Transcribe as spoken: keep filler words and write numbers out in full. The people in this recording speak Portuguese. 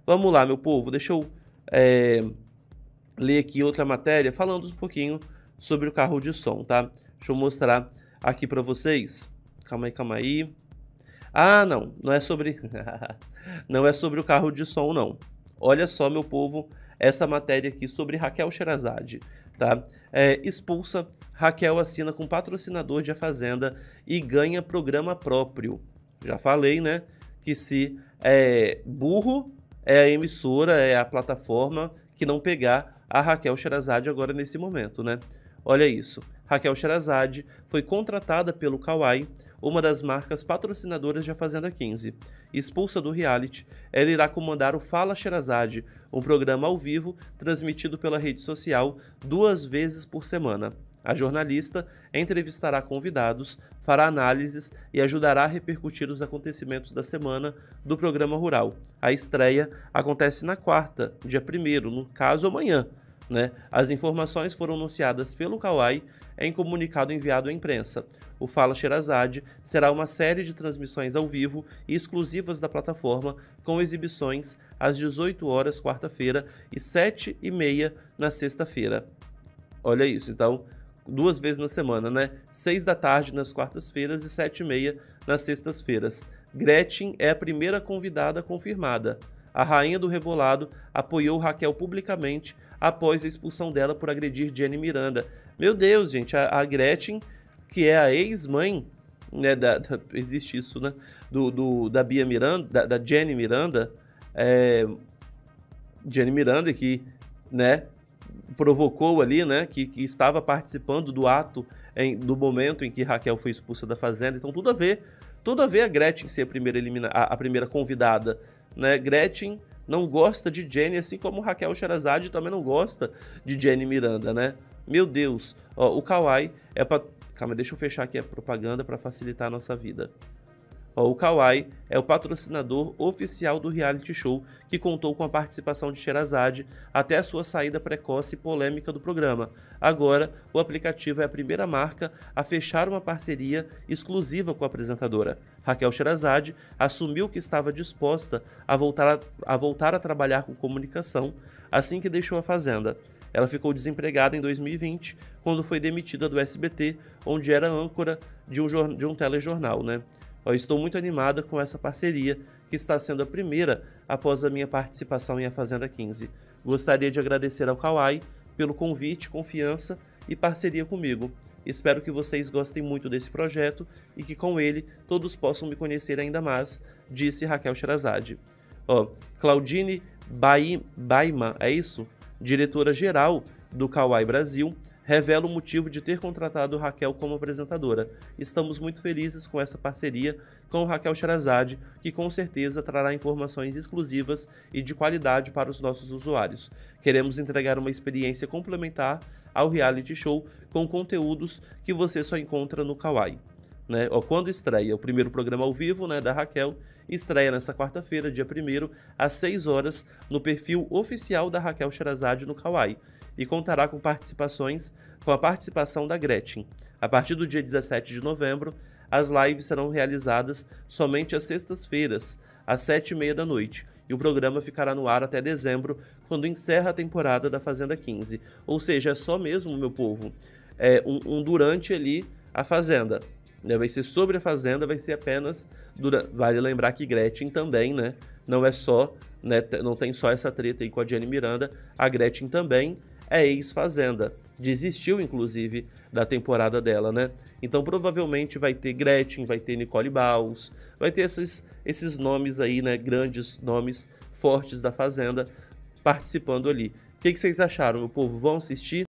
Vamos lá, meu povo, deixa eu é, ler aqui outra matéria falando um pouquinho sobre o carro de som, tá? Deixa eu mostrar aqui para vocês. Calma aí, calma aí. Ah, não, não é sobre não é sobre o carro de som, não. Olha só, meu povo, essa matéria aqui sobre Raquel Sherazade, tá? É, expulsa, Raquel assina com patrocinador de A Fazenda e ganha programa próprio. Já falei, né, que se é burro, é a emissora, é a plataforma que não pegar a Raquel Sherazade agora nesse momento, né? Olha isso, Raquel Sherazade foi contratada pelo Kawai, uma das marcas patrocinadoras de A Fazenda quinze. Expulsa do reality, ela irá comandar o Fala Sherazade, um programa ao vivo transmitido pela rede social duas vezes por semana. A jornalista entrevistará convidados, fará análises e ajudará a repercutir os acontecimentos da semana do programa rural. A estreia acontece na quarta, dia primeiro, no caso amanhã, né? As informações foram anunciadas pelo Kawai em comunicado enviado à imprensa. O Fala Sherazade será uma série de transmissões ao vivo e exclusivas da plataforma, com exibições às dezoito horas quarta-feira e sete e meia na sexta-feira. Olha isso, então, duas vezes na semana, né? seis da tarde nas quartas-feiras e sete e meia nas sextas-feiras. Gretchen é a primeira convidada confirmada. A rainha do Rebolado apoiou Raquel publicamente após a expulsão dela por agredir Jenny Miranda. Meu Deus, gente, a, a Gretchen, que é a ex-mãe, né, da, da, existe isso, né, do, do, da Bia Miranda, da, da Jenny Miranda, é, Jenny Miranda que, né, provocou ali, né, que, que estava participando do ato, em, do momento em que Raquel foi expulsa da Fazenda, então tudo a ver, tudo a ver a Gretchen ser a primeira, elimina, a, a primeira convidada, né, Gretchen não gosta de Jenny, assim como Raquel Sherazade também não gosta de Jenny Miranda, né? Meu Deus, ó, o Kawai é pra... Calma, deixa eu fechar aqui a propaganda para facilitar a nossa vida. Ó, o Kawai é o patrocinador oficial do reality show, que contou com a participação de Sherazade até a sua saída precoce e polêmica do programa. Agora, o aplicativo é a primeira marca a fechar uma parceria exclusiva com a apresentadora. Raquel Sherazade assumiu que estava disposta a voltar a, a voltar a trabalhar com comunicação assim que deixou a Fazenda. Ela ficou desempregada em dois mil e vinte, quando foi demitida do S B T, onde era âncora de um, de um telejornal, né? Eu estou muito animada com essa parceria, que está sendo a primeira após a minha participação em A Fazenda quinze. Gostaria de agradecer ao Kawai pelo convite, confiança e parceria comigo. Espero que vocês gostem muito desse projeto e que com ele todos possam me conhecer ainda mais, disse Raquel Sherazade. Ó, Claudine Baima, é isso? Diretora-geral do Kawai Brasil, revela o motivo de ter contratado Raquel como apresentadora. Estamos muito felizes com essa parceria com Raquel Sherazade, que com certeza trará informações exclusivas e de qualidade para os nossos usuários. Queremos entregar uma experiência complementar ao reality show com conteúdos que você só encontra no Kawai. Né? Ó, quando estreia o primeiro programa ao vivo, né, da Raquel, estreia nessa quarta-feira, dia primeiro, às seis horas, no perfil oficial da Raquel Sherazade no Kawai, e contará com participações com a participação da Gretchen. A partir do dia dezessete de novembro, as lives serão realizadas somente às sextas-feiras, às sete e meia da noite, e o programa ficará no ar até dezembro, quando encerra a temporada da Fazenda quinze. Ou seja, é só mesmo, meu povo, é um, um durante ali a Fazenda. Né? Vai ser sobre a Fazenda, vai ser apenas... Durante... Vale lembrar que Gretchen também, né? Não é só... Né? Não tem só essa treta aí com a Jenny Miranda, a Gretchen também é ex-Fazenda. Desistiu, inclusive, da temporada dela, né? Então, provavelmente vai ter Gretchen, vai ter Nicole Baus, vai ter esses, esses nomes aí, né? Grandes nomes fortes da Fazenda participando ali. O que, que vocês acharam, meu povo? Vão assistir?